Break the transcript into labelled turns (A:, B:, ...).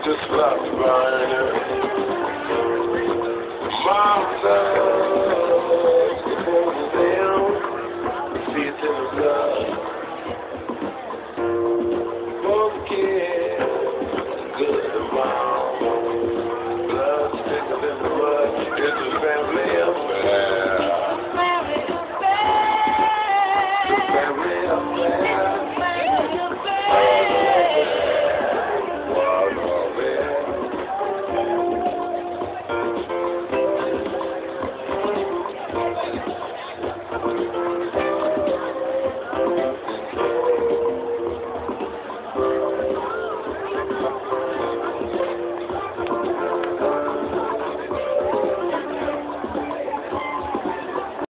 A: just stopped burning. Mountains before them, see it in the blood. Forget.